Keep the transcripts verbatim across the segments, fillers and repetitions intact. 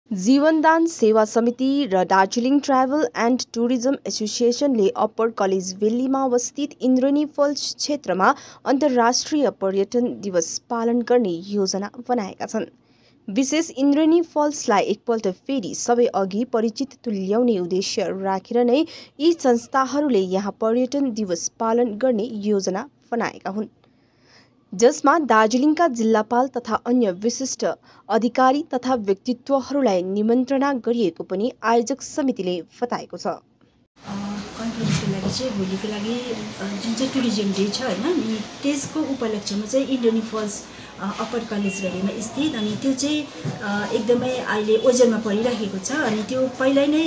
जीवनदान सेवा समिति र दार्जिलिङ ट्राभल एन्ड टुरिज्म एसोसिएसनले अप्पर कलेज भेल्लीमा अवस्थित इन्द्रेणी फल्स क्षेत्रमा अन्तर्राष्ट्रिय पर्यटन दिवस पालन गर्ने योजना बनाएका छन्। विशेष इन्द्रेणी फल्सलाई एकपल्ट फेरि सबै अघि परिचित तुल्याउने उद्देश्य राखेर नै यी संस्थाहरूले यहाँ पर्यटन दिवस पालन गर्ने योजना बनाएका हुन्, जसमा दार्जिलिङका जिल्लापाल तथा अन्य विशिष्ट अधिकारी तथा व्यक्तित्वहरूलाई निमन्त्रणा गरिएको पनि आयोजक समितिले बताएको छ। कन्फरेन्सको लागि चाहिँ भोलिको लागि जुन चाहिँ टुरिज्म डे छ हैन, अनि त्यसको उपलक्ष्यमा चाहिँ इन्द्रेणी फल्स अप्पर कलेज भेल्लीमा स्थित, अनि त्यो चाहिँ एकदमै अहिले ओझेलमा परिरहेको छ। अनि त्यो पहिल्यै नै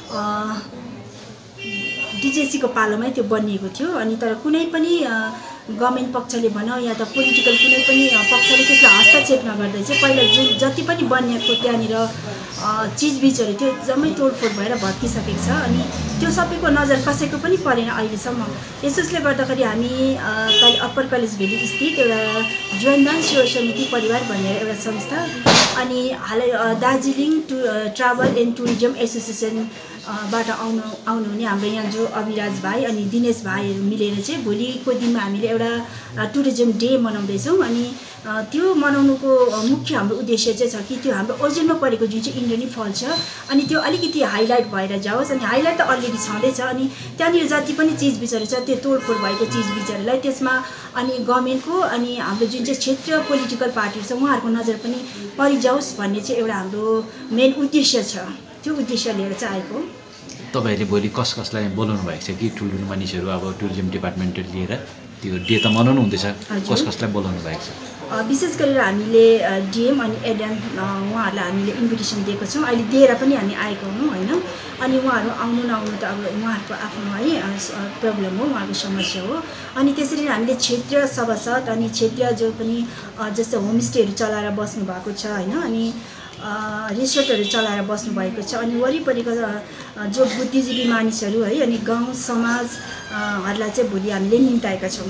डिजेसीको पालोमै त्यो बनिएको थियो, अनि तर कुनै पनि गभर्मेन्ट पक्षले भनौँ या त पोलिटिकल कुनै पनि पक्षले त्यसलाई हस्तक्षेप नगर्दै चाहिँ पहिला जुन जति पनि बनिएको त्यहाँनिर चिजबिजहरू त्यो जम्मै तोडफोड भएर भत्किसकेको छ। अनि त्यो सबैको नजर कसैको पनि परेन अहिलेसम्म। यसोस्ले गर्दाखेरि हामी अप्पर कलेज भेल्ली स्थित एउटा जीवनदान सेवा समिति परिवार भनेर एउटा संस्था, अनि हालै Darjeeling to travel and tourism association बाट आउनु आउनुहुने हाम्रो यहाँ जो अभिराज भाइ अनि दिनेश भाइहरू मिलेर चाहिँ भोलिको दिनमा हामीले एउटा टुरिज्म डे मनाउँदैछौँ। अनि त्यो मनाउनुको मुख्य हाम्रो उद्देश्य चाहिँ छ कि त्यो हाम्रो ओझेलमा परेको जुन चाहिँ इन्द्रेणी फल्स छ, अनि त्यो अलिकति हाइलाइट भएर जाओस्। अनि हाइलाइट त अलरेडी छँदैछ, अनि त्यहाँनिर जति पनि चिजबिजहरू छ त्यो तोडफोड भएको चिजबिजहरूलाई त्यसमा अनि गभर्मेन्टको अनि हाम्रो जुन चाहिँ क्षेत्रीय पोलिटिकल पार्टीहरू छ उहाँहरूको नजर पनि परिजाओस् भन्ने चाहिँ एउटा हाम्रो मेन उद्देश्य छ। त्यो उद्देश्य लिएर चाहिँ आएको। तपाईहरूले भोलि कस कसलाई बोलाउनु भएको छ कि ठुल्ठुलो मानिसहरू अब टुरिज्म डिपार्टमेन्ट लिएर त्यो डे त मनाउनु हुँदैछ, कस कसलाई बोलाउनु भएको छ? विशेष गरेर हामीले डिएम अनि एडएम उहाँहरूलाई हामीले इन्भिटेसन दिएको छौँ। अहिले दिएर पनि हामी आएको हौँ होइन। अनि उहाँहरू आउनु नआउनु त अब उहाँहरूको आफ्नो है प्रब्लम हो, उहाँहरूको समस्या हो। अनि त्यसरी हामीले क्षेत्रीय सभासद अनि क्षेत्रीय जो पनि जस्तो होमस्टेहरू चलाएर बस्नु भएको छ होइन, अनि रिसोर्टहरू चलाएर बस्नुभएको छ, अनि वरिपरिको जो बुद्धिजीवी मानिसहरू है अनि गाउँ समाजहरूलाई चाहिँ भोलि हामीले निम्ताएका छौँ।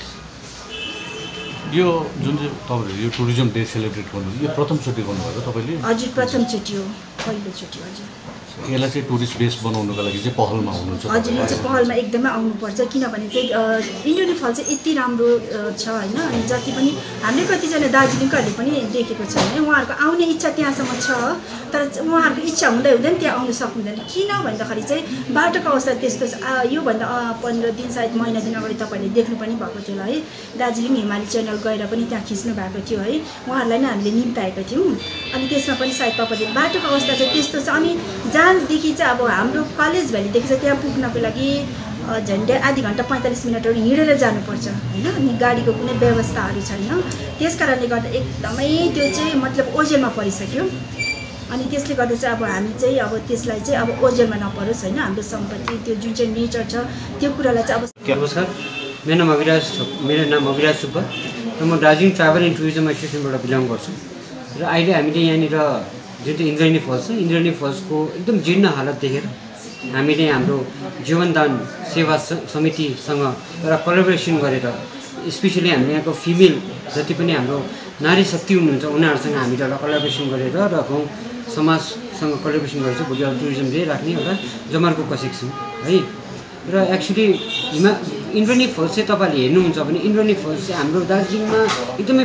यो जुन चाहिँ तपाईँहरूले यो टुरिज्म डे सेलिब्रेट गर्नु यो प्रथमचोटि गर्नुभएको तपाईँले? हजुर, प्रथमचोटि हो, पहिलोचोटि। हजुर, यसलाई चाहिँ टुरिस्ट बेस बनाउनुको लागि चाहिँ पहलमा हुनुहुन्छ? हजुर, यो चाहिँ पहलमा एकदमै आउनुपर्छ, किनभने चाहिँ इन्द्रेणी फल चाहिँ यति राम्रो छ होइन। अनि जति पनि हामीले कतिजना दार्जिलिङकाहरूले पनि देखेको छ होइन, उहाँहरूको आउने इच्छा त्यहाँसम्म छ, तर उहाँहरूको इच्छा हुँदै हुँदैन त्यहाँ आउनु सक्नुहुँदैन। किन भन्दाखेरि चाहिँ बाटोको अवस्था त्यस्तो छ। योभन्दा पन्ध्र दिन सायद महिना दिन अगाडि तपाईँहरूले देख्नु पनि भएको थियो होला है, दार्जिलिङ हिमाली च्यानल गएर पनि त्यहाँ खिच्नु भएको थियो है, उहाँहरूलाई नै हामीले निम्ताएका थियौँ। अनि त्यसमा पनि सायद तपाईँले बाटोको अवस्था चाहिँ त्यस्तो छ। अनि जहाँदेखि चाहिँ अब हाम्रो कलेज भ्यालीदेखि चाहिँ त्यहाँ पुग्नको लागि झन्डै आधी घन्टा पैँतालिस मिनटहरू हिँडेर जानुपर्छ होइन, अनि गाडीको कुनै व्यवस्थाहरू छैन। त्यस कारणले गर्दा एकदमै त्यो चाहिँ मतलब ओझेलमा परिसक्यो। अनि त्यसले गर्दा चाहिँ अब हामी चाहिँ अब त्यसलाई चाहिँ अब ओझेलमा नपरोस् होइन, हाम्रो सम्पत्ति त्यो जुन चाहिँ नेचर छ त्यो कुरालाई चाहिँ अब। नमस्कार, मेरो नाम अभिराज मेरो नाम अभिराज सुब्बा र म दार्जिलिङ ट्राभल एन्ड टुरिज्म एसोसिएसनबाट बिलङ गर्छु। र अहिले हामीले यहाँनिर जुन चाहिँ इन्द्रेणी फल्स छ, इन्द्रेणी फल्सको एकदम जीर्ण हालत देखेर हामीले हाम्रो जीवनदान सेवा समितिसँग एउटा कोलाबोरेसन गरेर स्पेसली हामीले यहाँको फिमेल जति पनि हाम्रो नारी शक्ति हुनुहुन्छ उनीहरूसँग हामीले एउटा कोलाबोरेसन गरेर र गाउँ समाजसँग कोलाबोरेसन गरेर चाहिँ भोलि टुरिज्म डे राख्ने एउटा जमर्को कसेको छौँ है। र एक्चुली हिमा इन्द्रेणी फल्स चाहिँ तपाईँले हेर्नुहुन्छ भने इन्द्रेणी फल्स चाहिँ हाम्रो दार्जिलिङमा एकदमै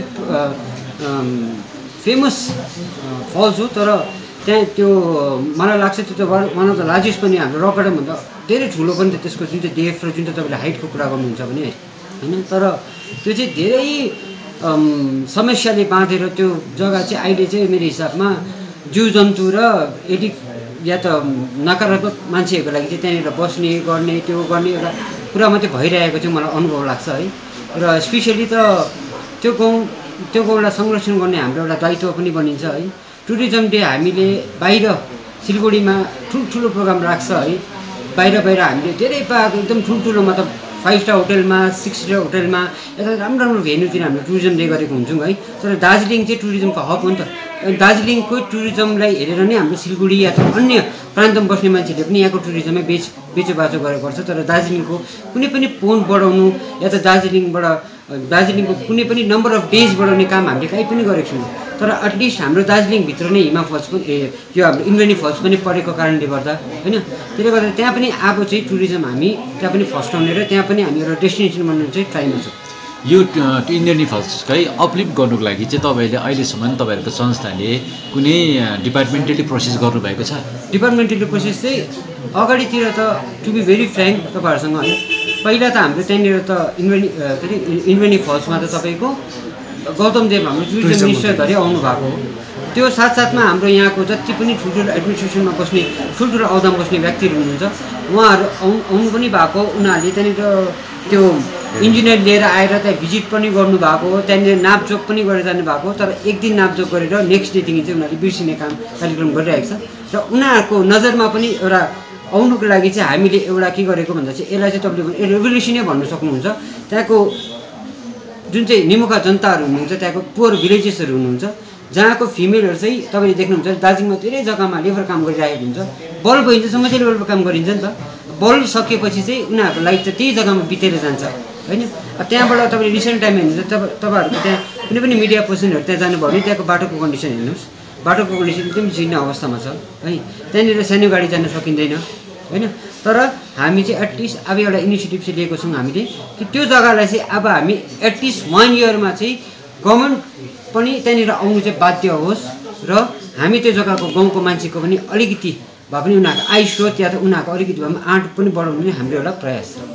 फेमस फल्स हो, तर त्यहाँ त्यो मलाई लाग्छ त्यो त वान अफ द लार्जेस्ट पनि हाम्रो रक गार्डनभन्दा धेरै ठुलो पनि त त्यसको जुन चाहिँ डेफ र जुन चाहिँ तपाईँले हाइटको कुरा गर्नुहुन्छ भने होइन, तर त्यो चाहिँ धेरै समस्याले बाँधेर त्यो जग्गा चाहिँ अहिले चाहिँ मेरो हिसाबमा जीव जन्तु र यदि या त नकारात्मक मान्छेहरूको लागि चाहिँ त्यहाँनिर बस्ने गर्ने त्यो गर्ने एउटा कुरा मात्रै भइरहेको चाहिँ मलाई अनुभव लाग्छ है। र स्पेसली त त्यो गाउँ त्यो गाउँलाई संरक्षण गर्ने हाम्रो एउटा दायित्व पनि बनिन्छ है। टुरिज्म डे हामीले बाहिर सिलगढीमा ठुल्ठुलो प्रोग्राम राख्छ है, बाहिर बाहिर हामीले धेरै पाएको एकदम ठुल्ठुलो मतलब फाइभ स्टार होटलमा सिक्स स्टार होटलमा यता राम्रो राम्रो भेन्यूतिर हामीले टुरिज्म डे गरेको हुन्छौँ है। तर दार्जिलिङ चाहिँ टुरिज्मको हब हो नि त, दार्जिलिङको टुरिज्मलाई हेरेर नै हाम्रो सिलगढी या त अन्य प्रान्तमा बस्ने मान्छेहरूले पनि यहाँको टुरिज्ममै बेच बेचोबाचो गरेको गर्छ। तर दार्जिलिङको कुनै पनि पोइन्ट बढाउनु या त दार्जिलिङबाट दार्जिलिङको कुनै पनि नम्बर अफ डेज बढाउने काम हामीले कहीँ पनि गरेको छौँ। तर एटलिस्ट हाम्रो दार्जिलिङभित्र नै हिमा फल्स पनि ए यो हाम्रो इन्द्रेणी फल्स पनि परेको कारणले गर्दा होइन त्यसले गर्दा त्यहाँ पनि अब चाहिँ टुरिज्म हामी त्यहाँ पनि फस्टाउने र त्यहाँ पनि हामी एउटा डेस्टिनेसन बनाउनु चाहिँ ट्राईमा छ। यो इन्द्रेणी फल्सकै अपलिफ्ट गर्नुको लागि चाहिँ तपाईँहरूले अहिलेसम्म तपाईँहरूको संस्थाले कुनै डिपार्टमेन्टली प्रोसेस गर्नुभएको छ? डिपार्टमेन्टली प्रोसेस चाहिँ अगाडितिर त टु बी भेरी फ्रेङ्क तपाईँहरूसँग होइन पहिला त हाम्रो त्यहाँनिर त इन्द्रेणी के अरे इन्द्रेणी फल्समा त तपाईँको गौतम देव हाम्रो टुरिज्म मिनिस्टरधरि आउनु भएको हो। त्यो साथसाथमा हाम्रो यहाँको जति पनि ठुल्ठुलो एडमिनिस्ट्रेसनमा बस्ने ठुल्ठुलो अहदामा बस्ने व्यक्तिहरू हुनुहुन्छ उहाँहरू आउनु आउनु पनि भएको उनीहरूले त्यहाँनिर त्यो इन्जिनियर लिएर आएर त्यहाँ भिजिट पनि गर्नुभएको हो त्यहाँनिर नापजोक पनि गरेर जानुभएको तर एक दिन नापजोक गरेर नेक्स्ट डेदेखि चाहिँ उनीहरूले बिर्सिने काम कार्यक्रम गरिरहेको छ र उनीहरूको नजरमा पनि एउटा आउनुको लागि चाहिँ हामीले एउटा के गरेको भन्दा चाहिँ यसलाई चाहिँ तपाईँले रेभोल्युसनै भन्नु सक्नुहुन्छ। त्यहाँको जुन चाहिँ निमुखा जनताहरू हुनुहुन्छ त्यहाँको पुवर भिलेजेसहरू हुनुहुन्छ जहाँको फिमेलहरू चाहिँ तपाईँले देख्नुहुन्छ दार्जिलिङमा धेरै जग्गामा लेबर काम गरिरहेको हुन्छ बल्ब भइन्जेलसम्म चाहिँ लेबर काम गरिन्छ नि त बल्ब सकिएपछि चाहिँ उनीहरूको लाइफ त त्यही जग्गामा बितेर जान्छ होइन। त्यहाँबाट तपाईँले रिसेन्ट टाइम हेर्नुहुन्छ तब तपाईँहरूको त्यहाँ कुनै पनि मिडिया पर्सनहरू त्यहाँ जानुभयो भने त्यहाँको बाटोको कन्डिसन हेर्नुहोस् बाटोको कन्डिसन एकदम जीर्ण अवस्थामा छ है त्यहाँनिर सानो गाडी जान सकिँदैन होइन। तर हामी चाहिँ एटलिस्ट अब एउटा इनिसिएटिभ चाहिँ लिएको छौँ हामीले कि त्यो जग्गालाई चाहिँ अब हामी एटलिस्ट वान इयरमा चाहिँ गभर्मेन्ट पनि त्यहाँनिर आउनु चाहिँ बाध्य होस् र हामी त्यो जग्गाको गाउँको मान्छेको पनि अलिकति भए पनि उनीहरूको आय स्रोत या त उनीहरूको अलिकति भए पनि आँट पनि बढाउनु हाम्रो एउटा प्रयास छ।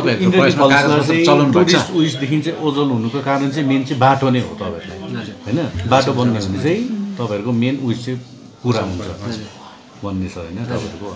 टुरिस्ट उइसदेखि चाहिँ ओजल हुनुको कारण चाहिँ मेन चाहिँ बाटो नै हो तपाईँहरूलाई होइन बाटो बन्ने भने चाहिँ तपाईँहरूको मेन उइस चाहिँ पुरा हुन्छ भन्ने छ होइन तपाईँहरूको।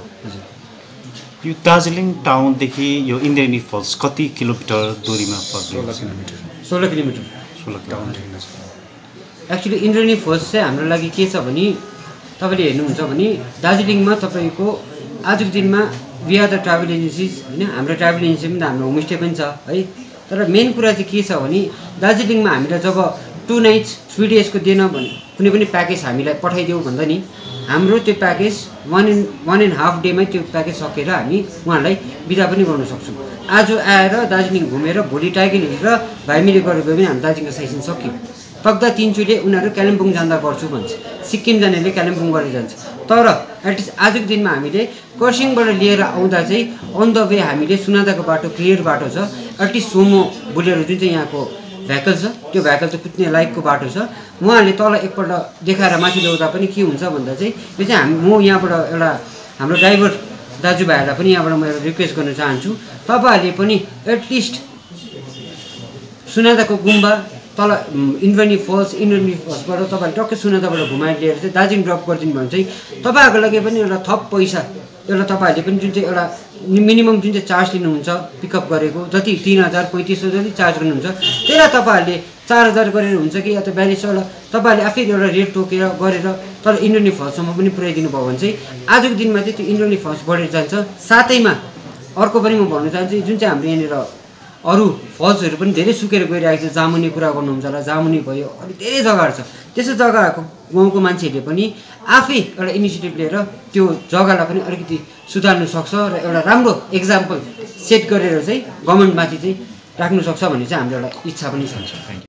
यो दार्जिलिङ टाउनदेखि यो इन्द्रेणी फल्स कति किलोमिटर दूरीमा पर्छ? सोह्र किलोमिटर सोह्र किलोमिटर। एक्चुली इन्द्रेणी फल्स चाहिँ हाम्रो लागि के छ भने तपाईँले हेर्नुहुन्छ भने दार्जिलिङमा तपाईँको आजको दिनमा we are the travel agencies होइन हाम्रो ट्राभल एजेन्सी पनि त हाम्रो होमस्टे पनि छ है। तर मेन कुरा चाहिँ के छ भने दार्जिलिङमा हामीलाई जब टु नाइट्स थ्री डेजको दिएन भने कुनै पनि प्याकेज हामीलाई पठाइदेऊ भन्दा नि हाम्रो त्यो package one and one and half डेमै त्यो प्याकेज सकेर हामी उहाँहरूलाई बिदा पनि गर्न सक्छौँ। आज आएर दार्जिलिङ घुमेर भोलि टाइगर हिल र भाइमिली गरेर गयो भने हाम्रो दार्जिलिङको साइसन सक्यो। तक्दा तिनचुले उनीहरू कालिम्पोङ जाँदा गर्छु भन्छ सिक्किम जानेले कालिम्पोङ गरेर जान्छ तर एटलिस्ट आजको दिनमा हामीले खरसाङबाट लिएर आउँदा चाहिँ अन द वे हामीले सुनादाको बाटो क्लियर बाटो छ एटलिस्ट सोमो बोलेरो जुन चाहिँ यहाँको भेकल छ त्यो भेकल चाहिँ कुद्ने लायकको बाटो छ उहाँहरूले तल एकपल्ट देखाएर माथि ल्याउँदा पनि के हुन्छ भन्दा चाहिँ यो चाहिँ हामी म यहाँबाट एउटा हाम्रो ड्राइभर दाजुभाइहरूलाई पनि यहाँबाट म एउटा रिक्वेस्ट गर्न चाहन्छु तपाईँहरूले पनि एटलिस्ट सुनादाको गुम्बा तल इन्द्रेणी फल्स इन्द्रेणी फल्सबाट तपाईँले टक्कै सुनादाबाट घुमाएर लिएर चाहिँ दार्जिलिङ ड्रप गरिदिनु भने चाहिँ तपाईँहरूको लागि पनि एउटा थप पैसा एउटा तपाईँहरूले पनि जुन चाहिँ एउटा मिनिमम जुन चाहिँ चार्ज लिनुहुन्छ पिकअप गरेको जति तिन हजार पैँतिस सौ जति चार्ज गर्नुहुन्छ त्यसलाई तपाईँहरूले चार हजार गरेर हुन्छ कि या त बयालिस सौलाई तपाईँहरूले आफै एउटा रेट तोकेर गरेर तर इन्द्रेणी फल्ससम्म पनि पुर्याइदिनु भयो भने चाहिँ आजको दिनमा चाहिँ त्यो इन्द्रेणी फल्स बढेर जान्छ। साथैमा अर्को पनि म भन्न चाहन्छु जुन चाहिँ हाम्रो यहाँनिर अरू फल्सहरू पनि धेरै सुकेर गइरहेको छ जामुनी कुरा गर्नुहुन्छ होला जामुनी भयो अलिक धेरै जग्गाहरू छ त्यस्तो जग्गाहरूको गाउँको मान्छेहरूले पनि आफै एउटा इनिसिएटिभ लिएर त्यो जग्गालाई पनि अलिकति सुधार्नु सक्छ र एउटा राम्रो एक्जाम्पल सेट गरेर चाहिँ गभर्मेन्टमाथि चाहिँ राख्नु सक्छ भन्ने चाहिँ हाम्रो एउटा इच्छा पनि छ।